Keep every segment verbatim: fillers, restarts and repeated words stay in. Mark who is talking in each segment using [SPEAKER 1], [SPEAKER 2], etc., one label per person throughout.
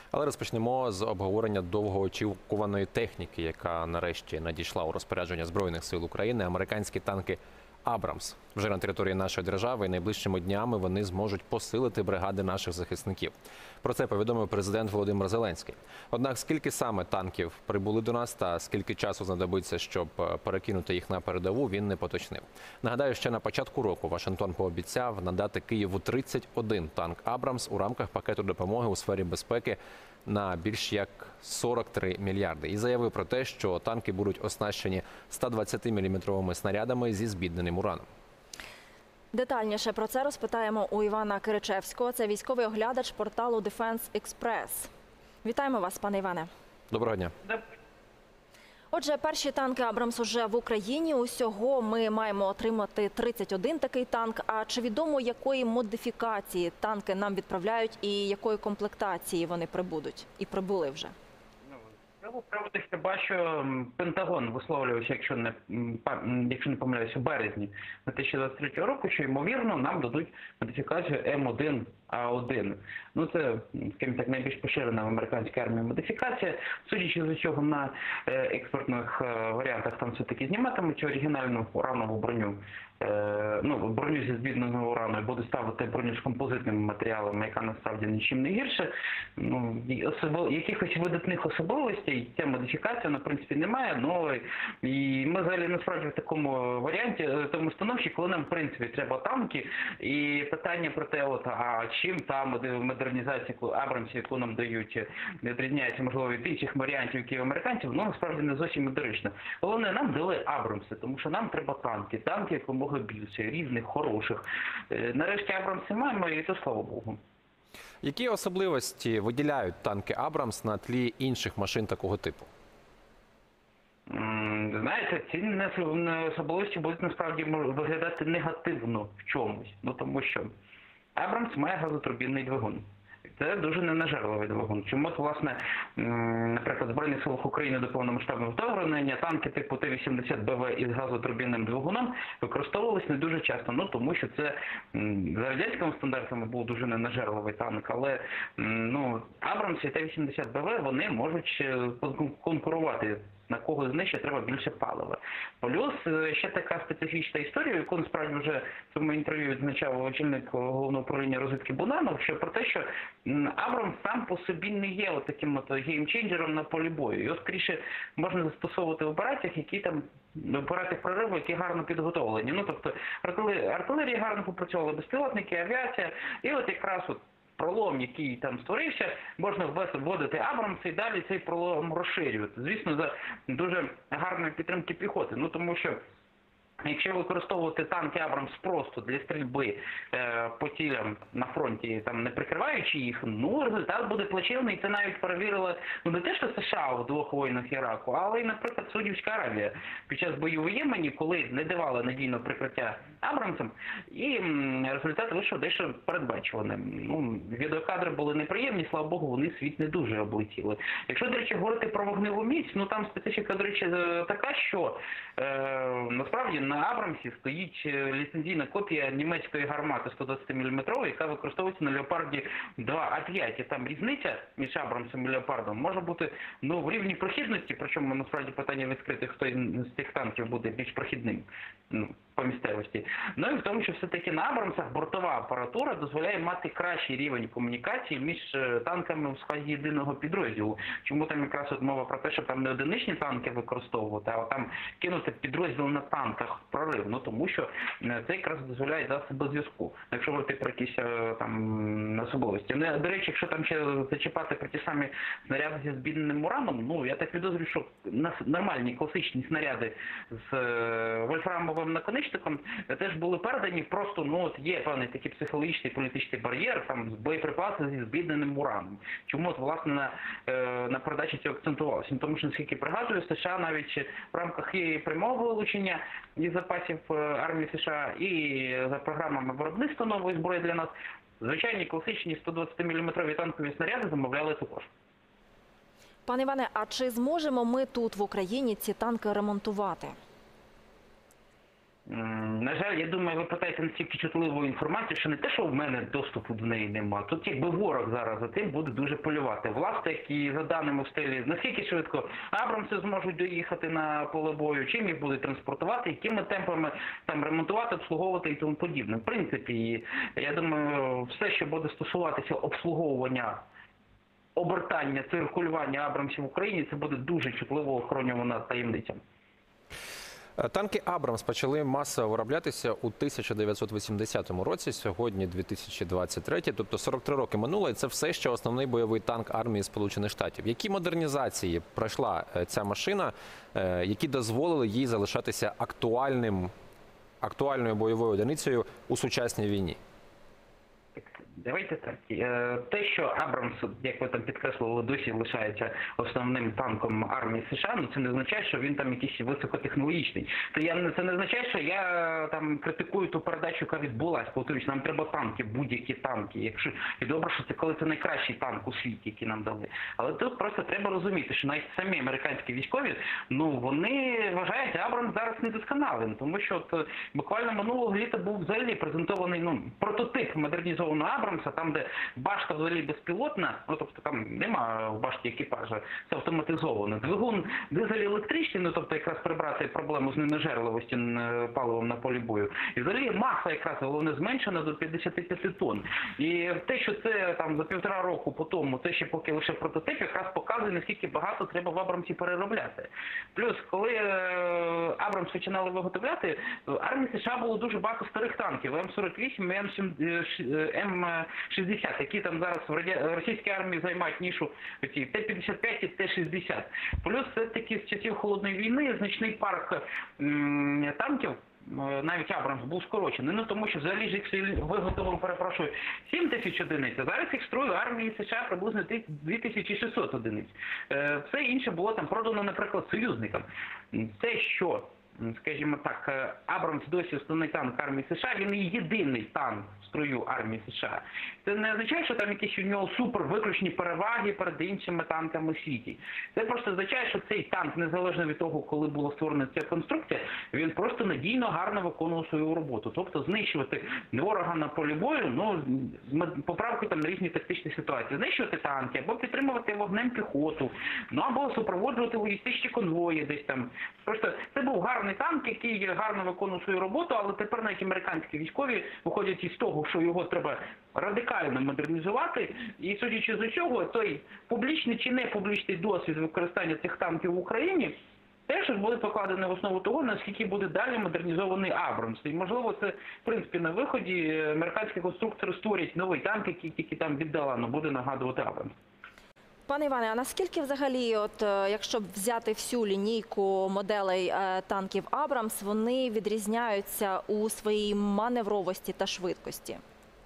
[SPEAKER 1] Але розпочнемо з обговорення довгоочікуваної техніки, яка нарешті надійшла у розпорядження Збройних сил України. Американські танки «Абрамс» вже на території нашої держави, і найближчими днями вони зможуть посилити бригади наших захисників. Про це повідомив президент Володимир Зеленський. Однак скільки саме танків прибули до нас та скільки часу знадобиться, щоб перекинути їх на передову, він не поточнив. Нагадаю, ще на початку року Вашингтон пообіцяв надати Києву тридцять один танк «Абрамс» у рамках пакету допомоги у сфері безпеки на більш як сорок три мільярди. І заявив про те, що танки будуть оснащені ста двадцятиміліметровими снарядами зі збідненим ураном.
[SPEAKER 2] Детальніше про це розпитаємо у Івана Киричевського. Це військовий оглядач порталу Defense Express. Вітаємо вас, пане Іване.
[SPEAKER 1] Доброго дня.
[SPEAKER 2] Отже, перші танки «Абрамс» уже в Україні. Усього ми маємо отримати тридцять один такий танк. А чи відомо, якої модифікації танки нам відправляють і якої комплектації вони прибудуть? І прибули вже?
[SPEAKER 3] З цього приводу я бачу, Пентагон висловлювався, якщо не, якщо не помиляюся, у березні дві тисячі двадцять третього року, що, ймовірно, нам дадуть модифікацію М один А один. Ну, це, скажімо так, найбільш поширена в американській армії модифікація. Судячи з усього, на експортних варіантах там все-таки зніматимуть оригінальну уранову броню. Ну, броню зі збідненого урану, і буде ставити броню з композитними матеріалами, яка насправді нічим не гірше. Ну, особи, якихось видатних особливостей ця модифікація, вона, в принципі, немає. Ну, і ми взагалі насправді в такому варіанті, тому становищі, коли нам, в принципі, треба танки, і питання про те, от, а чим та модернізація «Абрамсів», яку нам дають, відрізняється, можливо, від інших варіантів, які в американців, ну, насправді не зовсім модернічно. Головне, нам дали «Абрамси», тому що нам треба танки, танки, якомога більше, різних, хороших. Нарешті «Абрамси» маємо, і то слава Богу.
[SPEAKER 1] Які особливості виділяють танки «Абрамс» на тлі інших машин такого типу?
[SPEAKER 3] Знаєте, ці особливості будуть насправді виглядати негативно в чомусь. Ну, тому що «Абрамс» має газотурбінний двигун. Це дуже ненажерливий двигун. Чому, власне, наприклад, в Збройних силах України до повномасштабного вторгнення танки типу Т вісімдесят Б В із газотурбінним двигуном використовувалися не дуже часто. Ну, тому що це за радянськими стандартами був дуже ненажерливий танк. Але, ну, «Абрамс» і Т вісімдесят Б В, вони можуть конкурувати. На кого з них ще треба більше палива. Плюс ще така специфічна історія, яку насправді вже в цьому інтерв'ю відзначав очільник головного управління розвідки Буданов, що про те, що «Абрамс» сам по собі не є от таким от геймченджером на полі бою. Його, скоріше, можна застосовувати в операціях, які там, в операціях прориву, які гарно підготовлені. Ну, тобто, артилерія гарно попрацювала, безпілотники, авіація, і от якраз от пролом, який там створився, можна вводити «Абрамси» і далі цей пролом розширювати. Звісно, за дуже гарної підтримки піхоти. Ну, тому що якщо використовувати танки «Абрамс» просто для стрільби е, по цілям на фронті, там, не прикриваючи їх, ну, результат буде плачевний. І це навіть перевірили, ну, не те, що США в двох воїнах Іраку, але й, наприклад, Саудівська Аравія під час бою в Ємені, коли не давали надійного прикриття «Абрамсам», і м, результат вийшов дещо передбачуваним. Ну, відеокадри були неприємні, слава Богу, вони світ не дуже облетіли. Якщо, до речі, говорити про вогневу міць, ну, там специфіка, до речі, така, що е, насправді на «Абрамсі» стоїть ліцензійна копія німецької гармати сто двадцятиміліметрової, яка використовується на «Леопарді два А п'ять». І там різниця між «Абрамсом» і «Леопардом може бути, ну, в рівні прохідності, причому насправді питання відкрите, хто з цих танків буде більш прохідним, ну, по місцевості. Ну і в тому, що все-таки на «Абрамсах» бортова апаратура дозволяє мати кращий рівень комунікації між танками в складі єдиного підрозділу. Чому там якраз от мова про те, що там не одиничні танки використовувати, а там кинути підрозділ на танках в прорив. Ну, тому що це якраз дозволяє засоби зв'язку. Якщо говорити про якісь там особливості. До речі, якщо там ще зачіпати про ті самі снаряди зі збідненим ураном, ну, я так підозрюю, що нормальні класичні снаряди з вольфрамовим наконечником теж були передані, просто, ну, от є певний такий психологічний політичний бар'єр, там, боєприпаси зі збідненим ураном. Чому, от, власне, на, на передачі цього акцентувалося? Тому що, наскільки пригадую, США навіть в рамках і прямого вилучення із запасів армії США, і за програмами виробництва нової зброї для нас, звичайні класичні сто двадцятиміліметрові танкові снаряди замовляли також.
[SPEAKER 2] Пане Іване, а чи зможемо ми тут в Україні ці танки ремонтувати?
[SPEAKER 3] М, На жаль, я думаю, ви питаєте настільки чутливу інформацію, що не те, що в мене доступу до неї нема. Тут якби ворог зараз за тим буде дуже полювати. Власне, які за даними в стилі, наскільки швидко Абрамси зможуть доїхати на поле бою, чим їх будуть транспортувати, якими темпами там ремонтувати, обслуговувати і тому подібне. В принципі, я думаю, все, що буде стосуватися обслуговування, обертання, циркулювання Абрамсів в Україні, це буде дуже чутливо охоронювана таємниця.
[SPEAKER 1] Танки «Абрамс» почали масово вироблятися у тисяча дев'ятсот вісімдесятому році, сьогодні дві тисячі двадцять третій, тобто сорок три роки минуло, і це все ще основний бойовий танк армії Сполучених Штатів. Які модернізації пройшла е, ця машина, е, які дозволили їй залишатися актуальним, актуальною бойовою одиницею у сучасній війні?
[SPEAKER 3] Давайте так. Е, Те, що Абрамс, як ви там підкреслили, досі лишається основним танком армії США, ну це не означає, що він там якийсь високотехнологічний. То я це не означає, що я там критикую ту передачу, яка відбулася. Повторюсь, нам треба танки, будь-які танки. Якщо і добре, що це коли це найкращий танк у світі, який нам дали. Але тут просто треба розуміти, що навіть самі американські військові, ну вони вважають Абрамс зараз недосконалим, тому що от, буквально минулого літа був взагалі презентований ну прототип модернізованого Абрамса. Там, де башта взагалі безпілотна, ну тобто там нема в башті екіпажа, це автоматизовано. Двигун дизель електричний, ну тобто якраз прибрати проблему з ненажерливості паливом на полі бою. І взагалі маса якраз головне зменшена до п'ятдесят п'ять тонн. І те, що це там за півтора року по тому, це ще поки лише прототип, якраз показує, наскільки багато треба в Абрамсі переробляти. Плюс, коли Абрамс починали виготовляти, в армії США було дуже багато старих танків, М сорок вісім, М шістдесят, які там зараз в радя... російській армії займають нішу Т п'ятдесят п'ять і Т шістдесят. Плюс все-таки з часів Холодної війни значний парк м танків, навіть Абрамс, був скорочений. Ну тому що взагалі ж їх виготовив, перепрошую, сім тисяч одиниць, а зараз їх строїть армії США приблизно дві тисячі шістсот одиниць. Все інше було там продано, наприклад, союзникам. Те, що скажімо так, Абрамс досі основний танк армії США, він і єдиний танк в строю армії США. Це не означає, що там якісь у нього супер виключні переваги перед іншими танками в світі. Це просто означає, що цей танк, незалежно від того, коли була створена ця конструкція, він просто надійно, гарно виконував свою роботу. Тобто знищувати ворога на полі бою, ну, з поправкою там на різні тактичні ситуації. Знищувати танки, або підтримувати вогнем піхоту, ну, або супроводжувати логістичні конвої десь там. Просто це був гарний танк, який гарно виконував свою роботу, але тепер навіть американські військові виходять із того, що його треба радикально модернізувати, і судячи з чого, той публічний чи не публічний досвід використання цих танків в Україні теж буде покладений в основу того, наскільки буде далі модернізований Абрамс. І, можливо, це, в принципі, на виході американські конструктори створять новий танк, який тільки там віддалено буде нагадувати Абрамс.
[SPEAKER 2] Пане Іване, а наскільки взагалі, от якщо взяти всю лінійку моделей е, танків Абрамс, вони відрізняються у своїй маневровості та швидкості?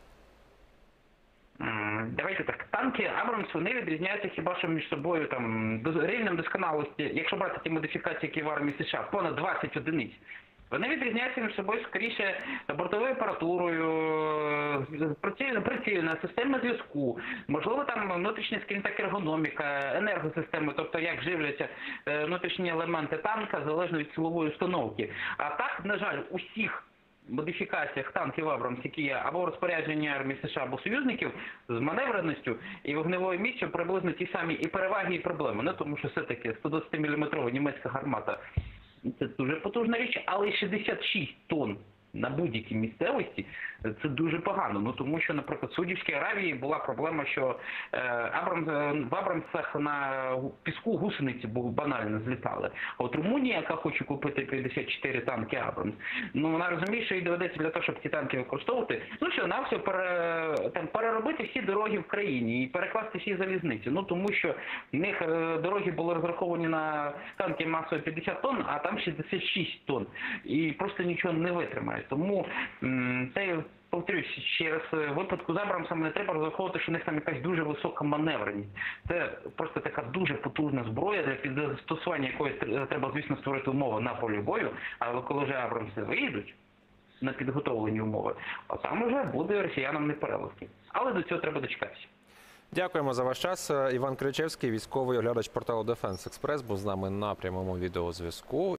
[SPEAKER 3] Давайте так, танки Абрамс, вони відрізняються хіба що між собою там рівнем досконалості, якщо брати ті модифікації, які в армії США, понад двадцять одиниць. Вони відрізняються між собою, скоріше, бортовою апаратурою, прицільна система зв'язку, можливо, там внутрішня, скажімо так, ергономіка, енергосистеми, тобто як живляться внутрішні елементи танка, залежно від силової установки. А так, на жаль, усіх модифікаціях танків Абрамс, які є або в розпорядженні армії США, або союзників, з маневреністю і вогневою міцю приблизно ті самі і переваги, і проблеми. Не тому що все-таки сто двадцятиміліметрова німецька гармата – це дуже потужна річ, але шістдесят шість тонн на будь-якій місцевості – це дуже погано. Ну тому що, наприклад, в Саудівській Аравії була проблема, що е, Абрамс, в Абрамсах на піску гусениці банально злітали. А от Румунія, яка хоче купити п'ятдесят чотири танки Абрамс, ну вона розуміє, що їй доведеться для того, щоб ці танки використовувати, ну що, на все пере, там, переробити всі дороги в країні і перекласти всі залізниці. Ну тому що в них е, дороги були розраховані на танки масою п'ятдесят тонн, а там шістдесят шість тонн. І просто нічого не витримає. Тому м, це, повторюсь, ще раз, в випадку з Абрамсами не треба розраховувати, що у них там якась дуже висока маневреність. Це просто така дуже потужна зброя, для застосування якої треба, звісно, створити умови на полі бою, але коли вже Абрамси виїдуть на підготовлені умови, а там вже буде росіянам непереливки. Але до цього треба дочекатися.
[SPEAKER 1] Дякуємо за ваш час. Іван Кричевський, військовий оглядач порталу Дефенс Експрес, був з нами на прямому відеозв'язку.